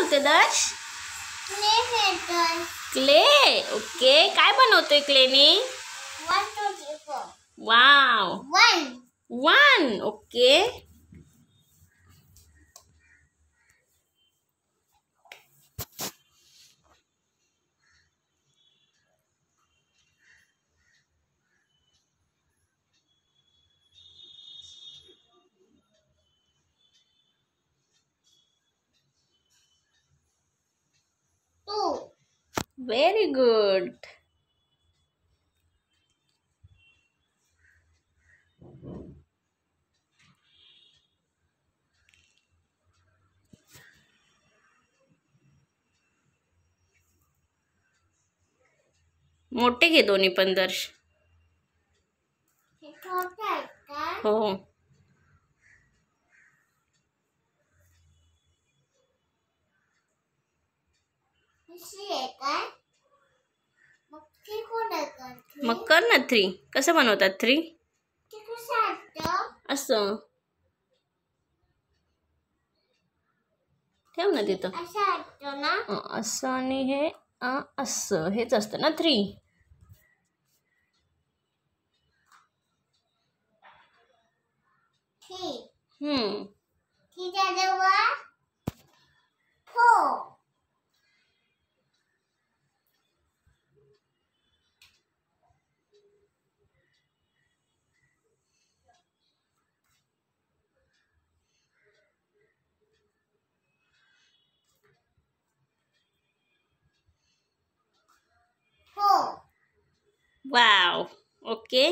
बनवते दर्श? Clay. Okay. काय बनवतोय क्लेनी? 1 2 3 4. वाव. 1. ओके. Very good. मोठे घे दोन्ही पण दर्श. हो. मग कर ना 3. कसं बनवतात 3? असं ठेव ना तिथं. असं आणि हे असं हेच असतं ना 3. वाव. ओके.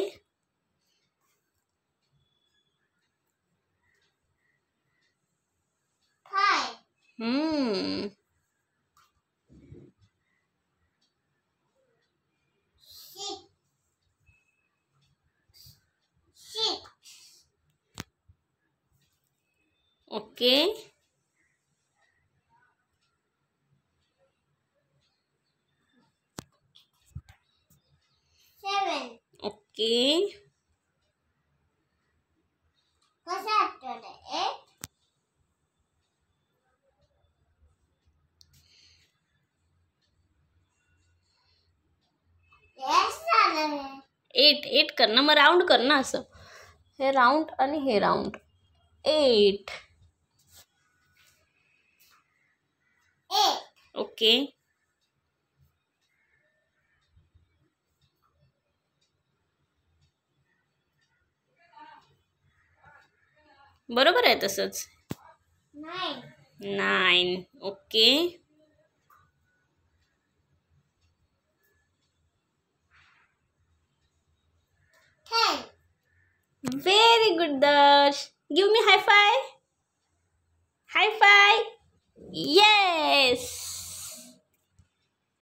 6. ओके. 7. ओके. कसं आठवलं? 8. Yes झालं. 8 कर ना. मग राऊंड कर ना. असं हे राऊंड आणि हे राऊंड. 8. ओके. बरोबर आहे तसंच. 9. Okay. 10. Very good, Darsh. Give me high five. High five. Yes.